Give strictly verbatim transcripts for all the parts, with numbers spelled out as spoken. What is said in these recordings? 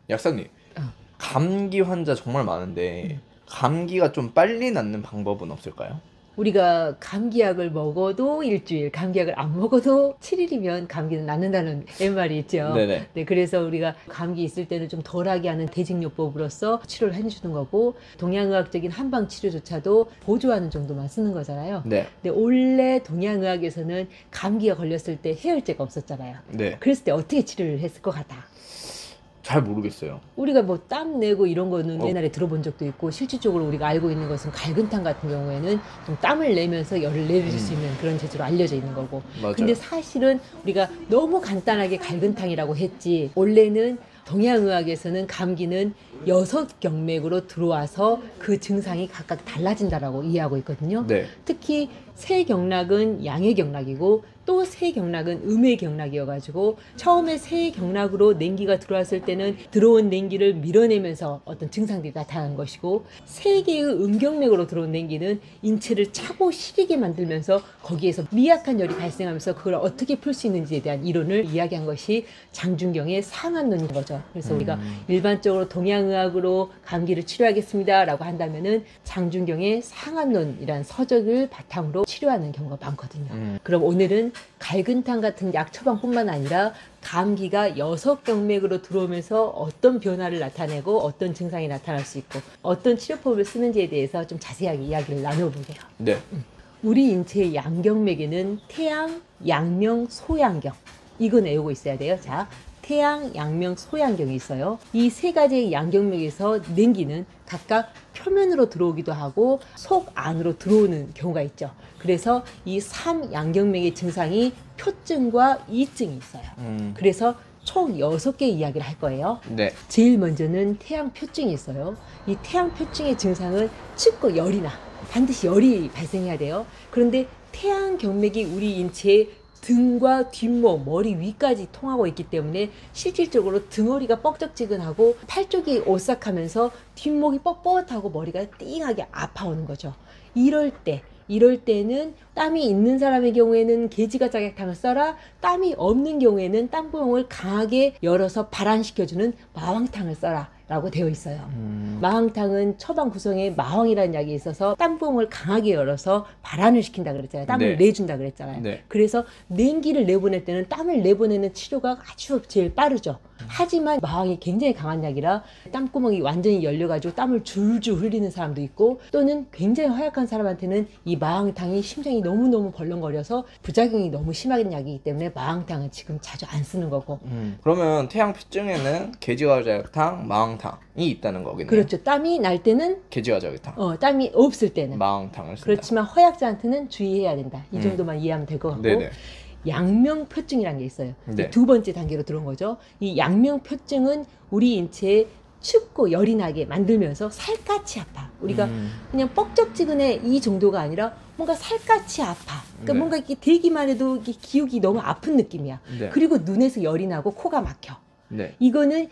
약사님, 어. 감기 환자 정말 많은데 감기가 좀 빨리 낫는 방법은 없을까요? 우리가 감기약을 먹어도 일주일, 감기약을 안 먹어도 칠 일이면 감기는 낫는다는 옛말이 있죠. 네네. 네, 그래서 우리가 감기 있을 때는 좀 덜하게 하는 대증요법으로서 치료를 해주는 거고, 동양의학적인 한방 치료조차도 보조하는 정도만 쓰는 거잖아요. 네. 근데 원래 동양의학에서는 감기가 걸렸을 때 해열제가 없었잖아요. 네. 그랬을 때 어떻게 치료를 했을 것 같아? 잘 모르겠어요. 우리가 뭐 땀 내고 이런 거는 어. 옛날에 들어본 적도 있고, 실질적으로 우리가 알고 있는 것은 갈근탕 같은 경우에는 좀 땀을 내면서 열을 내릴 수 있는 그런 재주로 알려져 있는 거고. 맞아요. 근데 사실은 우리가 너무 간단하게 갈근탕이라고 했지, 원래는 동양의학에서는 감기는 여섯 경맥으로 들어와서 그 증상이 각각 달라진다라고 이해하고 있거든요. 네. 특히 세 경락은 양의 경락이고 또 세 경락은 음의 경락이어가지고, 처음에 세 경락으로 냉기가 들어왔을 때는 들어온 냉기를 밀어내면서 어떤 증상들이 나타나는 것이고, 세 개의 음경맥으로 들어온 냉기는 인체를 차고 시리게 만들면서 거기에서 미약한 열이 발생하면서 그걸 어떻게 풀 수 있는지에 대한 이론을 이야기한 것이 장준경의 상한론인 거죠. 그래서 음. 우리가 일반적으로 동양의학으로 감기를 치료하겠습니다 라고 한다면은 장준경의 상한론이라는 서적을 바탕으로 치료하는 경우가 많거든요. 음. 그럼 오늘은 갈근탕 같은 약 처방뿐만 아니라 감기가 여섯 경맥으로 들어오면서 어떤 변화를 나타내고 어떤 증상이 나타날 수 있고 어떤 치료법을 쓰는지에 대해서 좀 자세하게 이야기를 나눠보게요. 네. 우리 인체의 양경맥에는 태양, 양명, 소양경, 이건 외우고 있어야 돼요. 자, 태양, 양명, 소양경이 있어요. 이 세 가지의 양경맥에서 냉기는 각각 표면으로 들어오기도 하고 속 안으로 들어오는 경우가 있죠. 그래서 이 삼양경맥의 증상이 표증과 이증이 있어요. 음. 그래서 총 여섯 개의 이야기를 할 거예요. 네. 제일 먼저는 태양표증이 있어요. 이 태양표증의 증상은 춥고 열이 나. 반드시 열이 발생해야 돼요. 그런데 태양경맥이 우리 인체에 등과 뒷목, 머리 위까지 통하고 있기 때문에 실질적으로 등허리가 뻑적지근하고 팔 쪽이 오싹하면서 뒷목이 뻣뻣하고 머리가 띵하게 아파오는 거죠. 이럴 때 이럴 때는 땀이 있는 사람의 경우에는 계지가작약탕을 써라. 땀이 없는 경우에는 땀구멍을 강하게 열어서 발안시켜주는 마황탕을 써라 라고 되어 있어요. 음. 마황탕은 처방 구성에 마황이라는 약이 있어서 땀구멍을 강하게 열어서 발안을 시킨다 그랬잖아요. 땀을 네. 내준다 그랬잖아요. 네. 그래서 냉기를 내보낼 때는 땀을 내보내는 치료가 아주 제일 빠르죠. 하지만 마황이 굉장히 강한 약이라 땀구멍이 완전히 열려가지고 땀을 줄줄 흘리는 사람도 있고, 또는 굉장히 허약한 사람한테는 이 마황탕이 심장이 너무너무 벌렁거려서 부작용이 너무 심한 약이기 때문에 마황탕은 지금 자주 안 쓰는 거고. 음. 그러면 태양표증에는 계지가작탕, 마왕탕이 있다는 거겠네요. 그렇죠. 땀이 날 때는 계지가작탕, 어, 땀이 없을 때는. 마왕탕을 쓴다. 그렇지만 허약자한테는 주의해야 된다. 이 음. 정도만 이해하면 될 것 같고. 네네. 양명표증이라는 게 있어요. 네. 두 번째 단계로 들어온 거죠. 이 양명표증은 우리 인체에 춥고 열이 나게 만들면서 살갗이 아파. 우리가 음. 그냥 뻑적지근해 이 정도가 아니라 뭔가 살갗이 아파. 그러니까 네. 뭔가 이렇게 대기만 해도 이렇게 기욱이 너무 아픈 느낌이야. 네. 그리고 눈에서 열이 나고 코가 막혀. 네. 이거는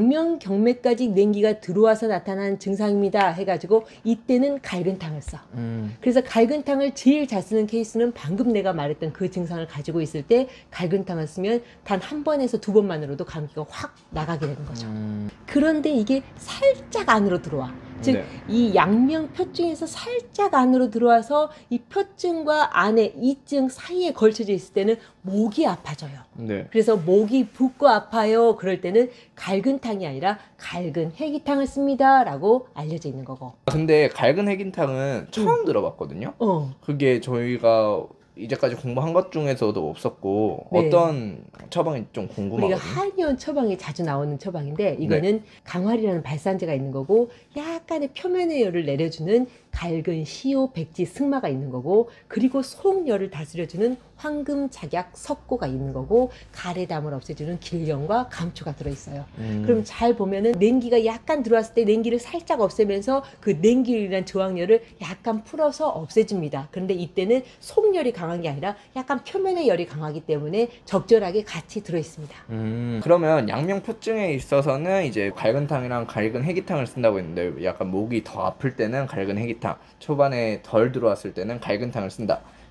양명경맥까지 냉기가 들어와서 나타난 증상입니다 해가지고 이때는 갈근탕을 써. 음. 그래서 갈근탕을 제일 잘 쓰는 케이스는 방금 내가 말했던 그 증상을 가지고 있을 때 갈근탕을 쓰면 단 한 번에서 두 번만으로도 감기가 확 나가게 되는 거죠. 음. 그런데 이게 살짝 안으로 들어와. 즉, 네. 이 양명표증에서 살짝 안으로 들어와서 이 표증과 안에 이증 사이에 걸쳐져 있을 때는 목이 아파져요. 네. 그래서 목이 붓고 아파요. 그럴 때는 갈근탕이 아니라 갈근 해기탕을 씁니다 라고 알려져 있는 거고. 근데 갈근 해긴탕은 처음 들어봤거든요. 어. 그게 저희가 이제까지 공부한 것 중에서도 없었고 네. 어떤 처방이 좀 우리가 궁금하거든요. 한의원 처방에 자주 나오는 처방인데, 이거는 강활이라는 발산제가 있는 거고 약간의 표면의 열을 내려주는 갈근, 시오, 백지, 승마가 있는 거고, 그리고 속열을 다스려주는 황금, 작약, 석고가 있는 거고, 가래담을 없애주는 길령과 감초가 들어있어요. 음. 그럼 잘 보면은 냉기가 약간 들어왔을 때 냉기를 살짝 없애면서 그 냉기율이란 저항열을 약간 풀어서 없애줍니다. 그런데 이때는 속열이 강한 게 아니라 약간 표면의 열이 강하기 때문에 적절하게 같이 들어있습니다. 음. 그러면 양명표증에 있어서는 이제 갈근탕이랑 갈근 해기탕을 쓴다고 했는데, 약간 목이 더 아플 때는 갈근 해기탕, 초반에 덜 들어왔을 때는 갈근탕을 쓴다,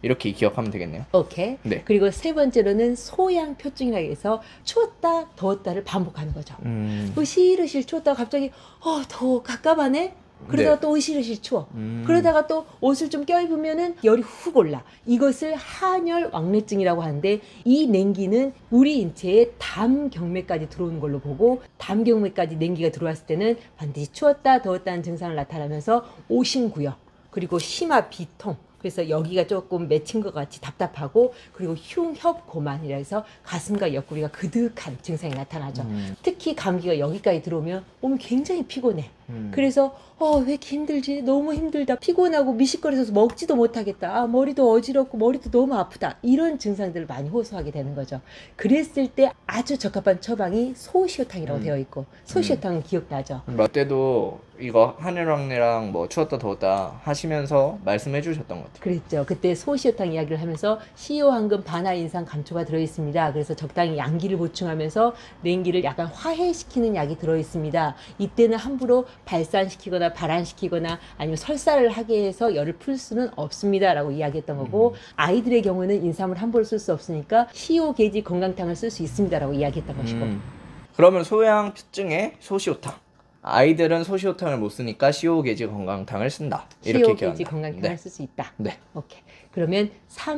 이렇게 기억하면 되겠네요. 오케이. 네. 그리고 세 번째로는 소양표증이라고 해서 추웠다 더웠다를 반복하는 거죠. 음. 으실으실 추웠다가 갑자기 어 더워 갑갑하네. 그러다가 네. 또 으실으실 추워. 음. 그러다가 또 옷을 좀 껴입으면은 열이 훅 올라. 이것을 한열 왕래증이라고 하는데 이 냉기는 우리 인체에 담 경맥까지 들어오는 걸로 보고 담 경맥까지 냉기가 들어왔을 때는 반드시 추웠다 더웠다는 증상을 나타나면서 오심구역 그리고 심화 비통. 그래서 여기가 조금 맺힌 것 같이 답답하고 그리고 흉협고만이라 해서 가슴과 옆구리가 그득한 증상이 나타나죠. 음. 특히 감기가 여기까지 들어오면 몸이 굉장히 피곤해. 음. 그래서 어, 왜 이렇게 힘들지? 너무 힘들다. 피곤하고 미식거려서 먹지도 못하겠다. 아, 머리도 어지럽고 머리도 너무 아프다. 이런 증상들을 많이 호소하게 되는 거죠. 그랬을 때 아주 적합한 처방이 소시효탕이라고 음. 되어 있고 소시효탕은 기억나죠? 라떼도 이거 하늘왕래랑 뭐 추웠다 더웠다 하시면서 말씀해 주셨던 것 같아요. 그랬죠. 그때 소시효탕 이야기를 하면서 시효황금 반화인상 감초가 들어있습니다. 그래서 적당히 양기를 보충하면서 냉기를 약간 화해시키는 약이 들어있습니다. 이때는 함부로 발산시키거나 발안시키거나 아니면 설사를 하게 해서 열을 풀 수는 없습니다. 라고 이야기했던 거고 음. 아이들의 경우는 인삼을 함부로 쓸 수 없으니까 시효계지 건강탕을 쓸 수 있습니다. 라고 이야기했던 것이고 음. 그러면 소양표증에 소시효탕. 아이들은 소시효탕을 못 쓰니까 시효계지 건강탕을 쓴다. 이렇게 시효계지 기억한다. 건강탕을 네. 쓸 수 있다. 네. 오케이. 그러면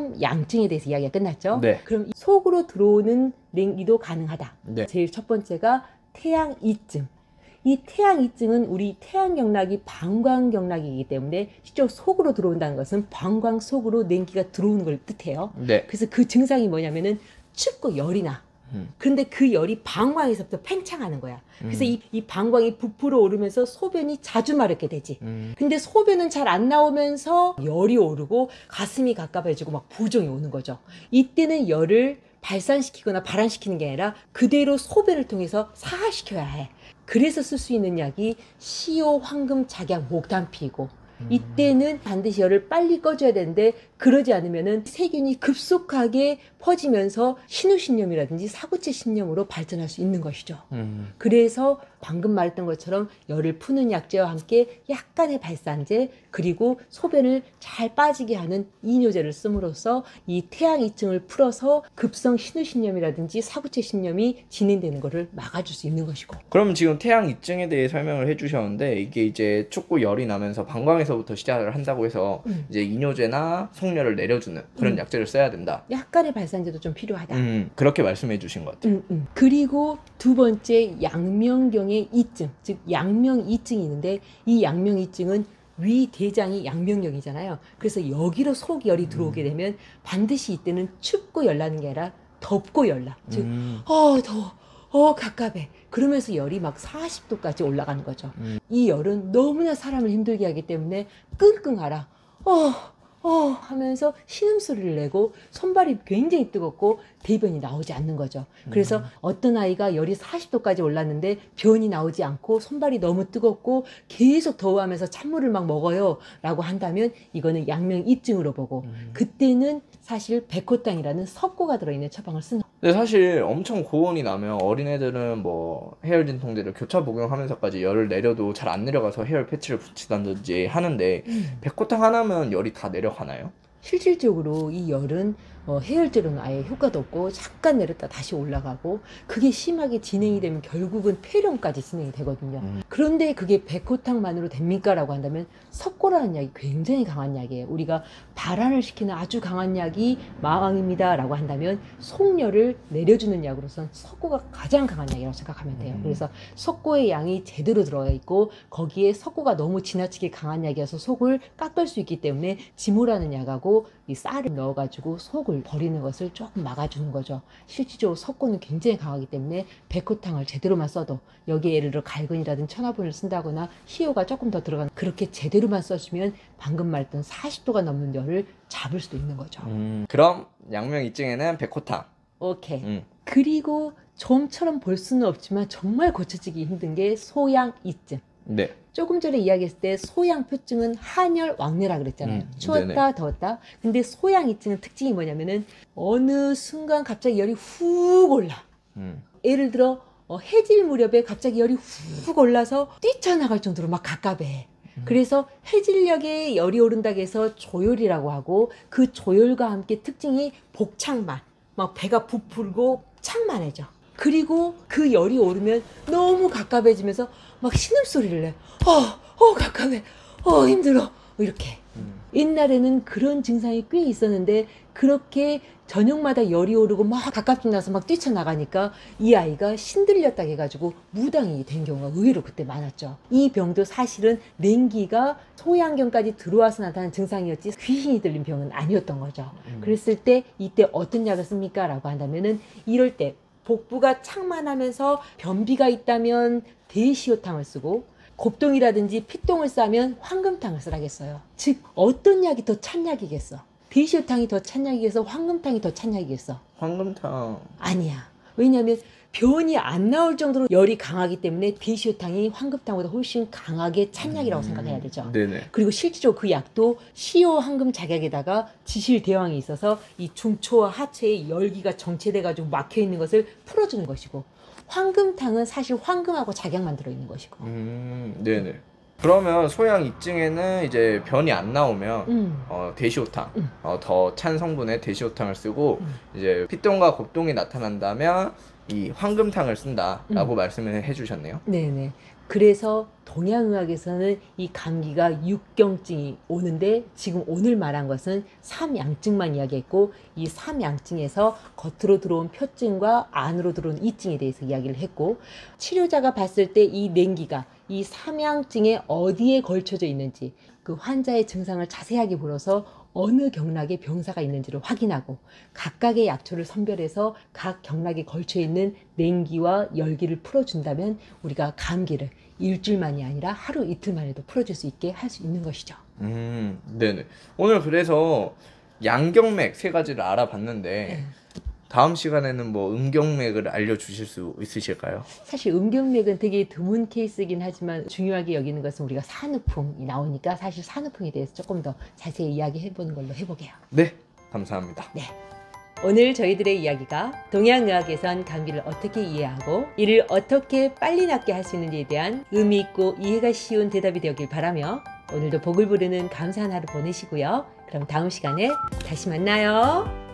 삼양증에 대해서 이야기가 끝났죠? 네. 그럼 속으로 들어오는 냉기도 가능하다. 네. 제일 첫 번째가 태양이증. 이 태양이증은 우리 태양경락이 방광경락이기 때문에 실제로 속으로 들어온다는 것은 방광 속으로 냉기가 들어오는 걸 뜻해요. 네. 그래서 그 증상이 뭐냐면은 춥고 열이 나. 음. 그런데 그 열이 방광에서부터 팽창하는 거야. 그래서 음. 이, 이 방광이 부풀어 오르면서 소변이 자주 마렵게 되지. 음. 근데 소변은 잘 안 나오면서 열이 오르고 가슴이 갑갑해지고 막 부종이 오는 거죠. 이때는 열을 발산시키거나 발안시키는 게 아니라 그대로 소변을 통해서 사하시켜야 해. 그래서 쓸 수 있는 약이 시효 황금 작약 목단피이고 이때는 반드시 열을 빨리 꺼줘야 되는데 그러지 않으면은 세균이 급속하게 퍼지면서 신우신염이라든지 사구체 신염으로 발전할 수 있는 것이죠. 음. 그래서 방금 말했던 것처럼 열을 푸는 약제와 함께 약간의 발산제 그리고 소변을 잘 빠지게 하는 이뇨제를 씀으로써 이 태양이증을 풀어서 급성 신우신염이라든지 사구체 신염이 진행되는 것을 막아줄 수 있는 것이고. 그럼 지금 태양 이증에 대해 설명을 해주셨는데 이게 이제 춥고 열이 나면서 방광에서부터 시작을 한다고 해서 음. 이제 이뇨제나 속열을 내려주는 그런 음. 약제를 써야 된다. 약간의 발산제도 좀 필요하다. 음, 그렇게 말씀해 주신 것 같아요. 음, 음. 그리고 두 번째 양명경의 이증, 즉 양명이증이 있는데 이 양명이증은 위 대장이 양명경이잖아요. 그래서 여기로 속열이 들어오게 되면 반드시 이때는 춥고 열나는 게 아니라 덥고 열나. 즉, 음. 어 더워, 어 갑갑해. 그러면서 열이 막 사십 도까지 올라가는 거죠. 음. 이 열은 너무나 사람을 힘들게 하기 때문에 끙끙 앓아. 어, 어 하면서 신음소리를 내고 손발이 굉장히 뜨겁고 대변이 나오지 않는 거죠. 그래서 음. 어떤 아이가 열이 사십 도까지 올랐는데 변이 나오지 않고 손발이 너무 뜨겁고 계속 더워하면서 찬물을 막 먹어요 라고 한다면 이거는 양명이증으로 보고 음. 그때는 사실 백호탕이라는 석고가 들어있는 처방을 쓰는 근데 사실 엄청 고온이 나면 어린애들은 뭐 해열 진통제를 교차 복용하면서까지 열을 내려도 잘 안 내려가서 해열 패치를 붙이다든지 하는데 음. 백호탕 하나면 열이 다 내려가나요? 실질적으로 이 열은 어, 해열제로는 아예 효과도 없고 잠깐 내렸다 다시 올라가고 그게 심하게 진행이 되면 결국은 폐렴까지 진행이 되거든요. 음. 그런데 그게 백호탕만으로 됩니까? 라고 한다면 석고라는 약이 굉장히 강한 약이에요. 우리가 발안을 시키는 아주 강한 약이 마왕입니다 라고 한다면 속열을 내려주는 약으로서는 석고가 가장 강한 약이라고 생각하면 돼요. 음. 그래서 석고의 양이 제대로 들어가 있고 거기에 석고가 너무 지나치게 강한 약이어서 속을 깎을 수 있기 때문에 지모라는 약하고 이 쌀을 넣어가지고 속을 버리는 것을 조금 막아주는 거죠. 실질적으로 석고는 굉장히 강하기 때문에 백호탕을 제대로만 써도 여기에 예를 들어 갈근이라든 천화분을 쓴다거나 희요가 조금 더 들어간 그렇게 제대로만 써주면 방금 말했던 사십 도가 넘는 열을 잡을 수도 있는 거죠. 음. 그럼 양명이증에는 백호탕. 오케이. 음. 그리고 좀처럼 볼 수는 없지만 정말 고쳐지기 힘든 게 소양이증. 네. 조금 전에 이야기했을 때 소양표증은 한열 왕래라 그랬잖아요. 음, 추웠다 네네. 더웠다. 근데 소양이증은 특징이 뭐냐면은 어느 순간 갑자기 열이 훅 올라. 음. 예를 들어 어, 해질 무렵에 갑자기 열이 훅 올라서 뛰쳐나갈 정도로 막 갑갑해. 그래서 해질녘에 열이 오른다고 해서 조열이라고 하고 그 조열과 함께 특징이 복창만, 막 배가 부풀고 창만해져. 그리고 그 열이 오르면 너무 갑갑해지면서 막 신음소리를 내. 어, 어, 갑갑해. 어, 힘들어. 이렇게. 음. 옛날에는 그런 증상이 꽤 있었는데 그렇게 저녁마다 열이 오르고 막 가깝게 나서 막 뛰쳐나가니까 이 아이가 신들렸다 해가지고 무당이 된 경우가 의외로 그때 많았죠. 이 병도 사실은 냉기가 소양경까지 들어와서 나타난 증상이었지 귀신이 들린 병은 아니었던 거죠. 음. 그랬을 때 이때 어떤 약을 씁니까? 라고 한다면은 이럴 때 복부가 창만하면서 변비가 있다면 대시효탕을 쓰고 곱동이라든지 피똥을 싸면 황금탕을 쓰라겠어요. 즉 어떤 약이 더 찬약이겠어? 대시효탕이 더 찬약이겠어? 황금탕이 더 찬약이겠어? 황금탕. 아니야. 왜냐하면 변이 안 나올 정도로 열이 강하기 때문에 대시효탕이 황금탕보다 훨씬 강하게 찬약이라고 음. 생각해야 되죠. 네네. 그리고 실제로 그 약도 시효 황금 작약에다가 지실대왕이 있어서 이 중초와 하체에 열기가 정체돼가지고 막혀있는 것을 풀어주는 것이고 황금탕은 사실 황금하고 작약만 들어있는 것이고. 음, 네네. 그러면 소양 이증에는 이제 변이 안 나오면 음. 어, 대시호탕, 음. 어, 더 찬 성분의 대시호탕을 쓰고 음. 이제 피똥과 곱동이 나타난다면 이 황금탕을 쓴다라고 음. 말씀을 해주셨네요. 네네. 그래서 동양의학에서는 이 감기가 육경증이 오는데 지금 오늘 말한 것은 삼양증만 이야기했고 이 삼양증에서 겉으로 들어온 표증과 안으로 들어온 이증에 대해서 이야기를 했고 치료자가 봤을 때 이 냉기가 이 삼양증에 어디에 걸쳐져 있는지 그 환자의 증상을 자세하게 보러서 어느 경락에 병사가 있는지를 확인하고 각각의 약초를 선별해서 각 경락에 걸쳐 있는 냉기와 열기를 풀어준다면 우리가 감기를 일주일만이 아니라 하루 이틀만에도 풀어줄 수 있게 할 수 있는 것이죠. 음, 네네. 오늘 그래서 양경맥 세 가지를 알아봤는데 네. 다음 시간에는 뭐 음경맥을 알려주실 수 있으실까요? 사실 음경맥은 되게 드문 케이스이긴 하지만 중요하게 여기는 것은 우리가 산후풍이 나오니까 사실 산후풍에 대해서 조금 더 자세히 이야기해보는 걸로 해보게요. 네, 감사합니다. 네. 오늘 저희들의 이야기가 동양의학에선 감기를 어떻게 이해하고 이를 어떻게 빨리 낫게 할 수 있는지에 대한 의미 있고 이해가 쉬운 대답이 되었길 바라며 오늘도 복을 부르는 감사한 하루 보내시고요. 그럼 다음 시간에 다시 만나요.